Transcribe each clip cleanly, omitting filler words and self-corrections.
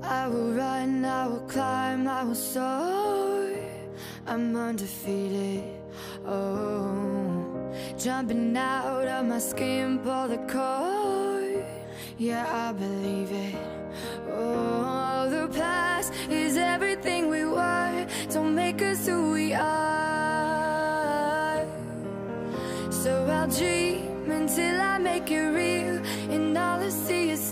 I will run, I will climb, I will soar. I'm undefeated, oh. Jumping out of my skin, pull the cord. Yeah, I believe it. Oh, the past is everything we were. Don't make us who we are. So I'll dream until I make it real, and all I see is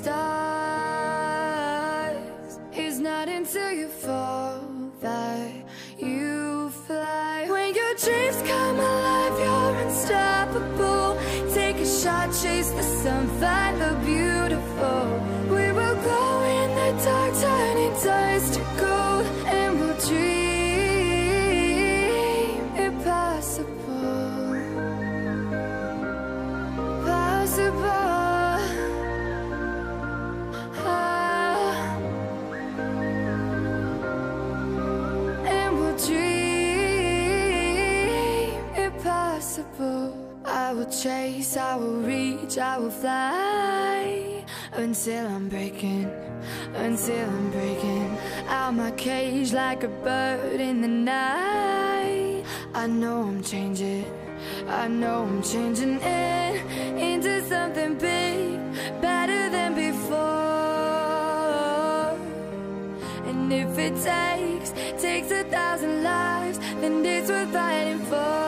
stars. It's not until you fall that you fly. When your dreams come alive, you're unstoppable. Take a shot, chase the sun, find the beautiful. We will glow in the dark, turning dust to gold, and we'll dream impossible. Possible. And we'll dream impossible. I will chase, I will reach, I will fly until I'm breaking out my cage like a bird in the night. I know I'm changing into something big, better than before. And if it takes 1,000 lives, then it's worth fighting for.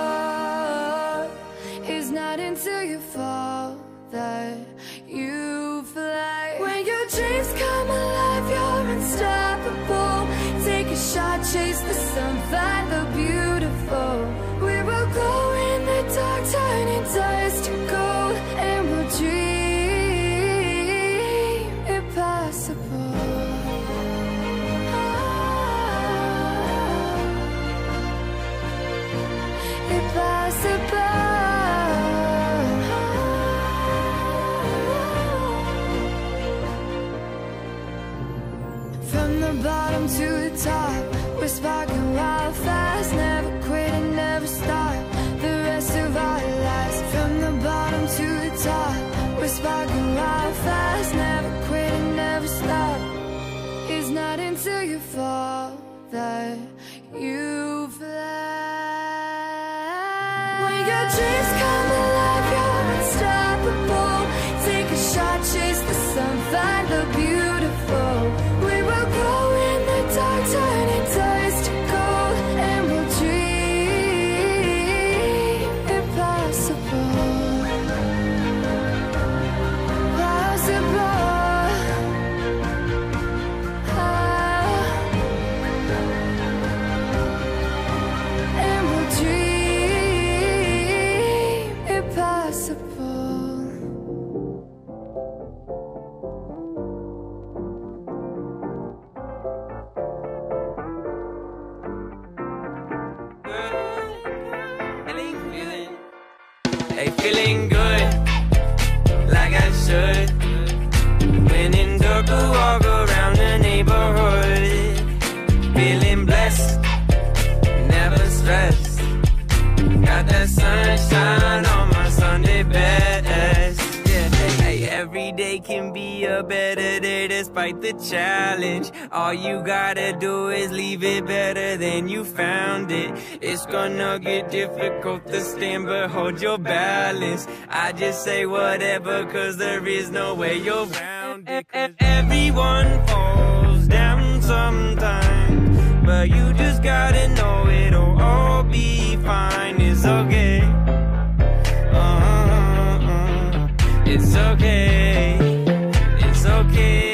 It's not until you fall that you fly. When your dreams come alive, you're unstoppable. Take a shot, chase the sun, find the beautiful. We will go in the dark, turning dust to gold, and we'll dream impossible. Impossible. From the bottom to the top, we're sparking wild fast. Never quit and never stop the rest of our lives. From the bottom to the top, we're sparking wild fast. Never quit and never stop. It's not until you fall that you fly. When your dreams come alive, you're unstoppable. Take a shot, chase the sun, find the beautiful. We will glow in the dark, turning dust to gold, and we'll dream impossible. Possible. And we'll dream impossible. Hey, feeling good, like I should. When in dark, I walk around the neighborhood. Feeling blessed, never stressed. Got that sunshine on my Sunday best. Yeah, hey, every day can be a better day despite the challenge. All you gotta do is leave it better than you found it. It's gonna get difficult to stand, but hold your balance. I just say whatever, cause there is no way you're around it. Everyone falls down sometimes, but you just gotta know it'll all be fine. It's okay. It's okay. It's okay.